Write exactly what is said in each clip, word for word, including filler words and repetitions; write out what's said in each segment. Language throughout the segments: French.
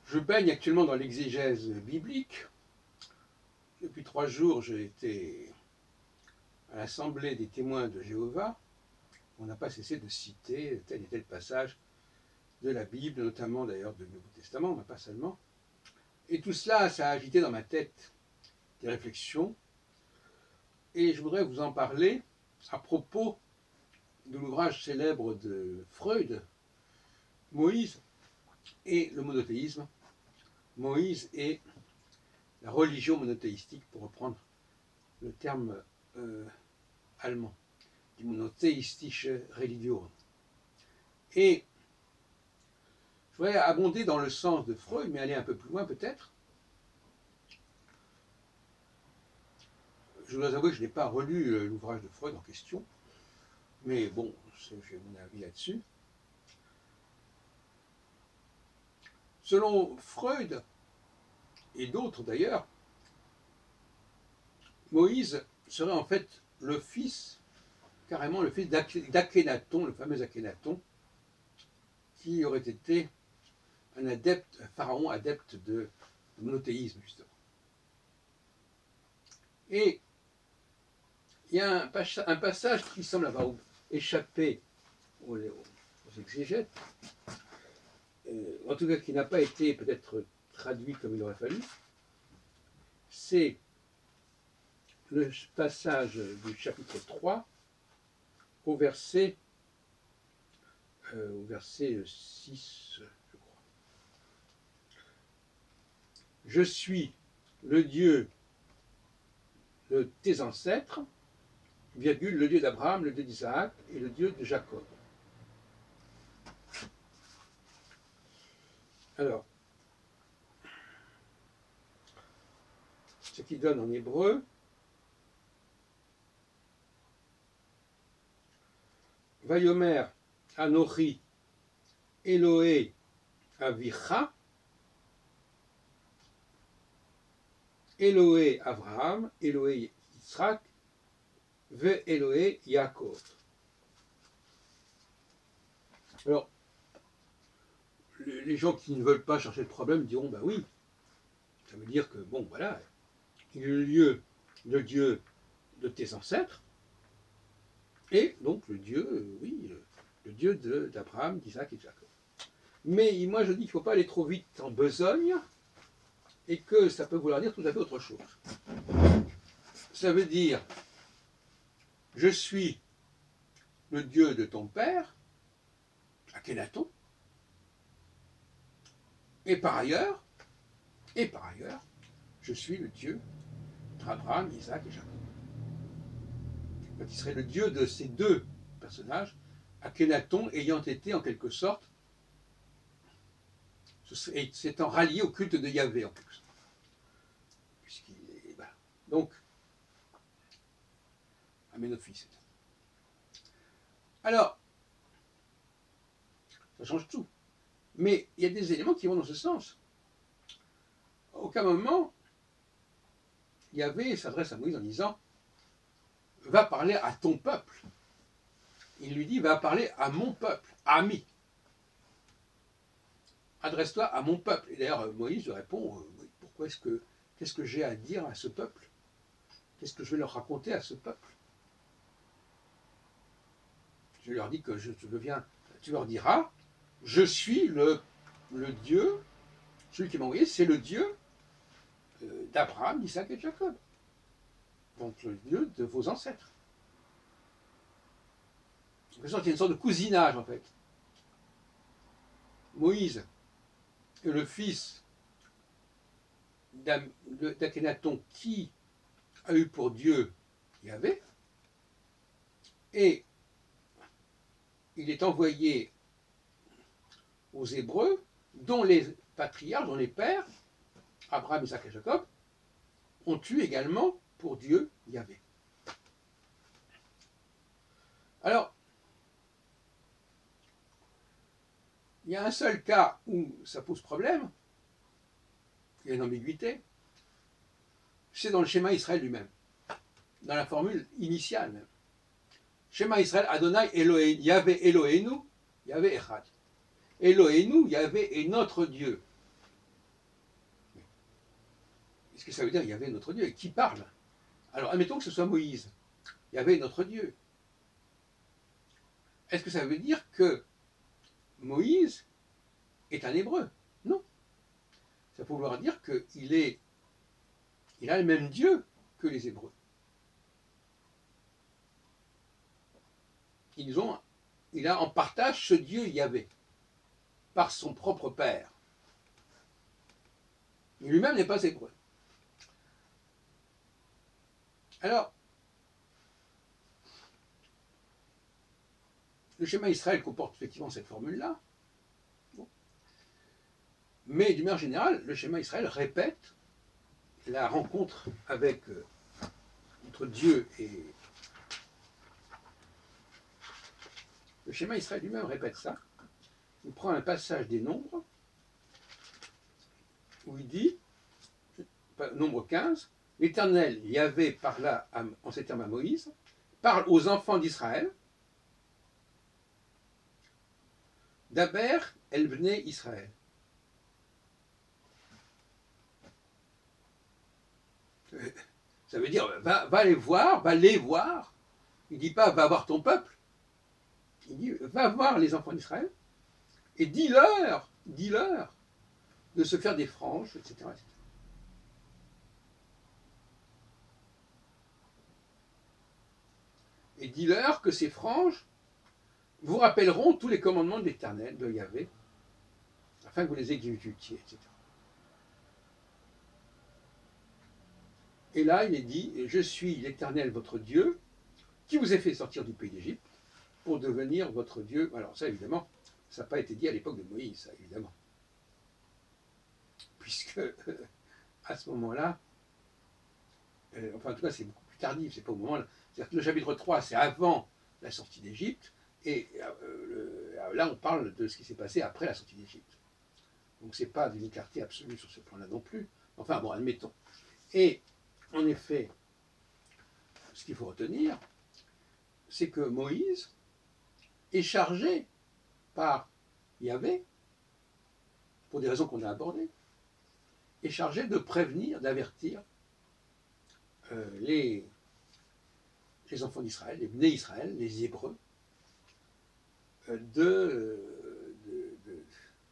Je baigne actuellement dans l'exégèse biblique. Depuis trois jours, j'ai été à l'Assemblée des témoins de Jéhovah. On n'a pas cessé de citer tel et tel passage de la Bible, notamment d'ailleurs du Nouveau Testament, mais pas seulement. Et tout cela, ça a agité dans ma tête des réflexions. Et je voudrais vous en parler à propos de l'ouvrage célèbre de Freud, Moïse et le monothéisme. Moïse et la religion monothéistique, pour reprendre le terme euh, allemand, die monotheistische Religion. Et je voudrais abonder dans le sens de Freud, mais aller un peu plus loin peut-être. Je dois avouer que je n'ai pas relu l'ouvrage de Freud en question, mais bon, j'ai mon avis là-dessus. Selon Freud, et d'autres d'ailleurs, Moïse serait en fait le fils, carrément le fils d'Akhénaton, le fameux Akhénaton, qui aurait été un adepte, un pharaon adepte de monothéisme, justement. Et il y a un, un passage qui semble avoir échappé aux, aux exégètes, euh, en tout cas qui n'a pas été peut-être traduit comme il aurait fallu, c'est le passage du chapitre trois au verset, euh, au verset six, je crois. Je suis le Dieu de tes ancêtres, virgule, le Dieu d'Abraham, le Dieu d'Isaac et le Dieu de Jacob. Alors, ce qui donne en hébreu Vayomer Anochi Eloé Avicha Eloé Abraham, Eloé Yitzhak, Ve Eloé Yaakov. Alors, les gens qui ne veulent pas chercher de problème diront, ben oui, ça veut dire que, bon, voilà, il est le lieu, le Dieu de tes ancêtres, et donc le Dieu, euh, oui, le, le Dieu d'Abraham, d'Isaac et de Jacob. Mais moi je dis qu'il ne faut pas aller trop vite en besogne, et que ça peut vouloir dire tout à fait autre chose. Ça veut dire, je suis le Dieu de ton père, Akhénaton, et par ailleurs, et par ailleurs, je suis le Dieu d'Abraham, Isaac et Jacob. Qui serait le Dieu de ces deux personnages, Akhénaton ayant été en quelque sorte, s'étant rallié au culte de Yahvé en quelque sorte. Puisqu'il est, voilà. Donc, Aménophis. Alors, ça change tout. Mais il y a des éléments qui vont dans ce sens. À aucun moment, Yahvé s'adresse à Moïse en disant « Va parler à ton peuple ». Il lui dit « Va parler à mon peuple, ami ». Adresse-toi à mon peuple. Et d'ailleurs, Moïse lui répond euh, « Pourquoi est-ce que, qu'est-ce que j'ai à dire à ce peuple? Qu'est-ce que je vais leur raconter à ce peuple ?» Je leur dis que je, je viens, tu leur diras « Je suis le, le Dieu, celui qui m'a envoyé, c'est le Dieu euh, d'Abraham, d'Isaac et de Jacob. Donc le Dieu de vos ancêtres. » En quelque sorte, il y a une sorte de cousinage en fait. Moïse est le fils d'Akhénaton qui a eu pour Dieu Yahvé, et il est envoyé aux Hébreux, dont les patriarches, dont les pères, Abraham, Isaac et Jacob, ont eu également pour Dieu Yahvé. Alors, il y a un seul cas où ça pose problème, il y a une ambiguïté, c'est dans le schéma Israël lui-même, dans la formule initiale même. Schéma Israël, Adonai Elohei, Yahvé Eloheinu, Yahvé Echad. Eloheinu, Yahvé est notre Dieu. Qu'est-ce que ça veut dire Yahvé est notre Dieu? Et qui parle? Alors, admettons que ce soit Moïse. Yahvé est notre Dieu. Est-ce que ça veut dire que Moïse est un Hébreu? Non. Ça peut vouloir dire qu'il est, il a le même Dieu que les Hébreux. Ils ont, il a en partage ce Dieu Yahvé, par son propre Père. Il lui-même n'est pas hébreu. Alors, le schéma Israël comporte effectivement cette formule-là. Bon. Mais d'une manière générale, le schéma Israël répète la rencontre avec euh, entre Dieu et... Le schéma Israël lui-même répète ça. Il prend un passage des Nombres où il dit, nombre quinze, l'Éternel Yahvé parla à, en ces termes à Moïse, parle aux enfants d'Israël, d'Aber el Bnei Israël. Ça veut dire, va, va les voir, va les voir. Il ne dit pas, va voir ton peuple. Il dit, va voir les enfants d'Israël et dis-leur, dis-leur de se faire des franges, et cetera, et cetera. Et dis-leur que ces franges vous rappelleront tous les commandements de l'Éternel, de Yahvé, afin que vous les exécutiez, et cetera. Et là, il est dit, je suis l'Éternel, votre Dieu, qui vous ai fait sortir du pays d'Égypte, pour devenir votre Dieu. Alors ça, évidemment, ça n'a pas été dit à l'époque de Moïse, ça, évidemment. Puisque, euh, à ce moment-là, euh, enfin, en tout cas, c'est beaucoup plus tardif, c'est pas au moment-là. C'est-à-dire que le chapitre trois, c'est avant la sortie d'Égypte, et euh, le, là, on parle de ce qui s'est passé après la sortie d'Égypte. Donc, c'est pas d'une clarté absolue sur ce plan-là non plus. Enfin, bon, admettons. Et, en effet, ce qu'il faut retenir, c'est que Moïse est chargé par Yahvé, pour des raisons qu'on a abordées, est chargé de prévenir, d'avertir euh, les, les enfants d'Israël, les Bnei Israël, les Hébreux, euh, de, de, de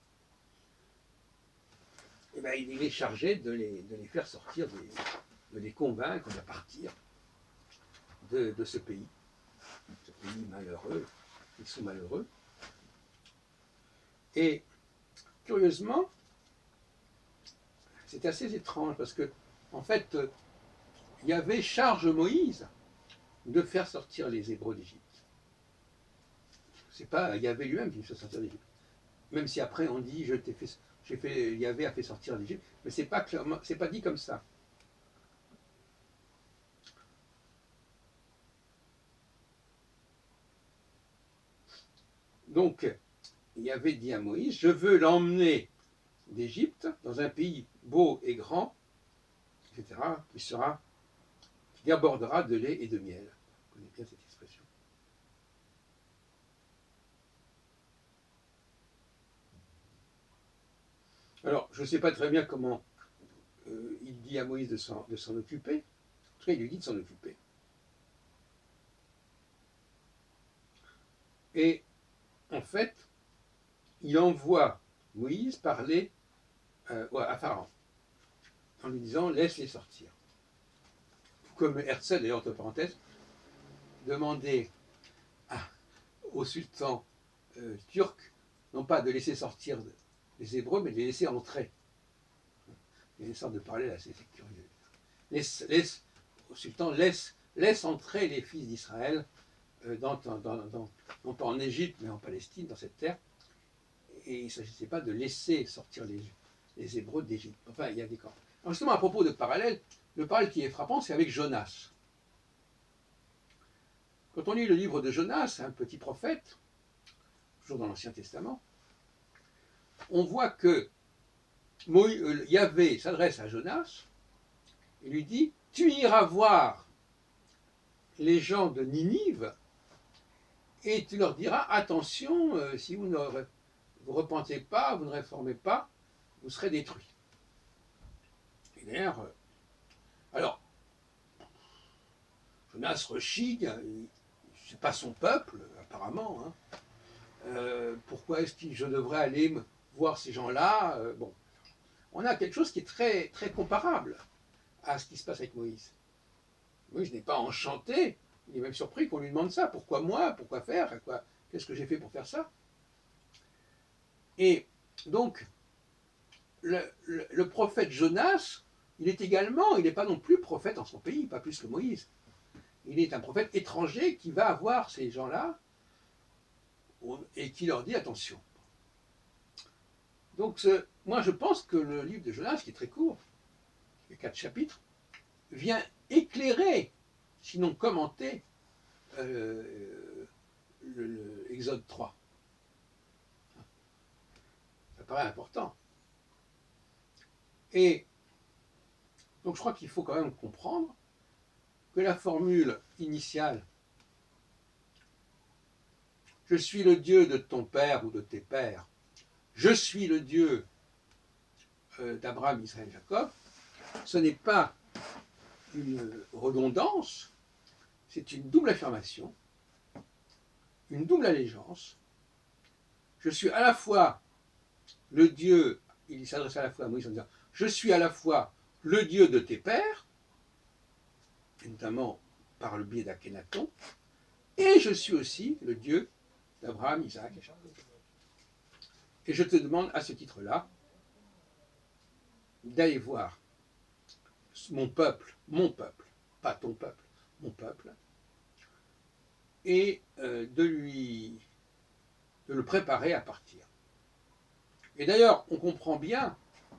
eh ben, il est chargé de les, de les faire sortir, des, de les convaincre de partir de, de ce pays, ce pays malheureux. Ils sont malheureux. Et curieusement, c'est assez étrange parce que, en fait, Yahvé charge Moïse de faire sortir les Hébreux d'Égypte. C'est pas Yahvé lui-même qui les fait sortir d'Égypte. Même si après on dit je t'ai fait, j'ai fait, Yahvé a fait sortir d'Égypte, mais c'est pas clairement, c'est pas dit comme ça. Donc, Yahvé dit à Moïse, je veux l'emmener d'Égypte dans un pays beau et grand, et cetera, qui sera, qui débordera de lait et de miel. Vous connaissez bien cette expression. Alors, je ne sais pas très bien comment euh, il dit à Moïse de s'en, de s'en occuper. En tout cas, il lui dit de s'en occuper. Et en fait, il envoie Moïse parler euh, à Pharaon en lui disant laisse-les sortir. Comme Herzl, d'ailleurs, entre parenthèses, demandait à, au sultan euh, turc non pas de laisser sortir les Hébreux, mais de les laisser entrer. Il y a une sorte de parallèle assez curieux. Laisse, laisse, au sultan laisse, laisse entrer les fils d'Israël, euh, dans, dans, dans, non pas en Égypte, mais en Palestine, dans cette terre. Et il ne s'agissait pas de laisser sortir les, les Hébreux d'Égypte. Enfin, il y a des camps. Alors justement, à propos de parallèle, le parallèle qui est frappant, c'est avec Jonas. Quand on lit le livre de Jonas, un petit prophète, toujours dans l'Ancien Testament, on voit que Yahvé s'adresse à Jonas et lui dit « Tu iras voir les gens de Ninive et tu leur diras « Attention, euh, si vous ne vous repentez pas, vous ne réformez pas, vous serez détruits. » Et d'ailleurs, Alors, Jonas rechigna, c'est pas son peuple, apparemment. Hein. Euh, pourquoi est-ce que je devrais aller me voir ces gens-là euh, Bon, on a quelque chose qui est très, très comparable à ce qui se passe avec Moïse. Moïse n'est pas enchanté, il est même surpris qu'on lui demande ça. Pourquoi moi? Pourquoi faire? Quoi? Qu'est-ce que j'ai fait pour faire ça? Et donc, le, le, le prophète Jonas, il est également, il n'est pas non plus prophète en son pays, pas plus que Moïse. Il est un prophète étranger qui va voir ces gens-là et qui leur dit attention. Donc, ce, moi, je pense que le livre de Jonas, qui est très court, il y a quatre chapitres, vient éclairer, sinon commenter, euh, l'Exode trois. Ça paraît important. Et donc, je crois qu'il faut quand même comprendre que la formule initiale « Je suis le Dieu de ton père ou de tes pères, je suis le Dieu d'Abraham, Israël, Jacob », ce n'est pas une redondance, c'est une double affirmation, une double allégeance. Je suis à la fois le Dieu, il s'adresse à la fois à Moïse en disant « Je suis à la fois le Dieu de tes pères », notamment par le biais d'Akhénaton, et je suis aussi le Dieu d'Abraham, Isaac et Jacob. Et je te demande à ce titre-là d'aller voir mon peuple, mon peuple, pas ton peuple, mon peuple, et euh, de lui, de le préparer à partir. Et d'ailleurs, on comprend bien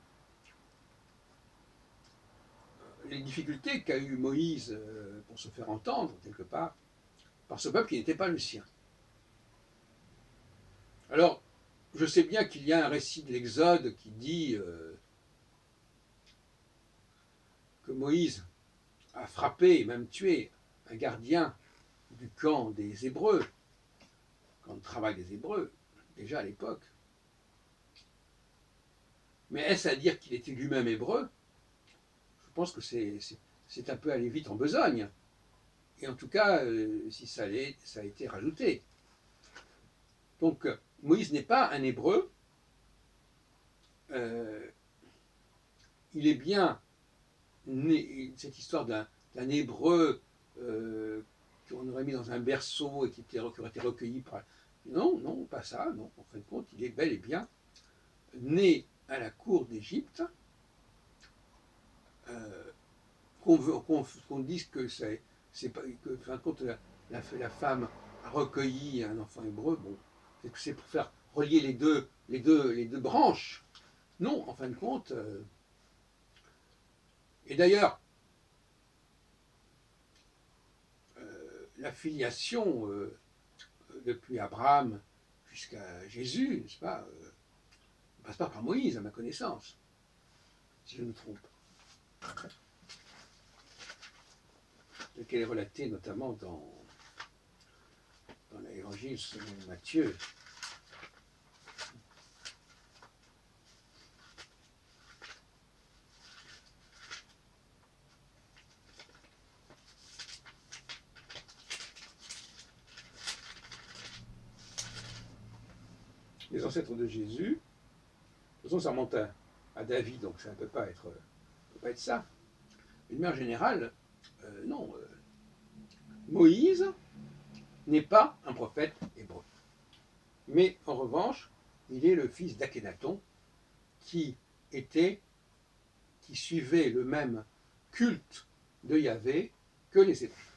les difficultés qu'a eu Moïse euh, pour se faire entendre, quelque part, par ce peuple qui n'était pas le sien. Alors, je sais bien qu'il y a un récit de l'Exode qui dit euh, que Moïse a frappé et même tué un gardien du camp des Hébreux, camp de travail des Hébreux, déjà à l'époque. Mais est-ce à dire qu'il était lui-même hébreu? Je pense que c'est un peu aller vite en besogne. Et en tout cas, euh, si ça, allait, ça a été rajouté. Donc, Moïse n'est pas un hébreu. Euh, il est bien né, cette histoire d'un hébreu euh, qu'on aurait mis dans un berceau et qui, était, qui aurait été recueilli par... Non, non, pas ça. Non. En fin de compte, il est bel et bien né à la cour d'Égypte. Euh, qu'on qu'on qu'on dise que c'est pas que, en fin de compte, la, la, la femme a recueilli un enfant hébreu, bon, c'est pour faire relier les deux, les deux, les deux branches. Non, en fin de compte. Euh, et d'ailleurs, euh, la filiation euh, depuis Abraham jusqu'à Jésus, n'est-ce pas, euh, ne passe pas par Moïse, à ma connaissance, si je me trompe. Lequel est relaté notamment dans, dans l'évangile selon Matthieu. Les ancêtres de Jésus, de toute façon ça remonte à, à David, donc ça ne peut pas être, peut pas être ça. D'une manière générale, euh, non, euh, Moïse n'est pas un prophète hébreu. Mais en revanche, il est le fils d'Akhénaton qui était, qui suivait le même culte de Yahvé que les Hébreux.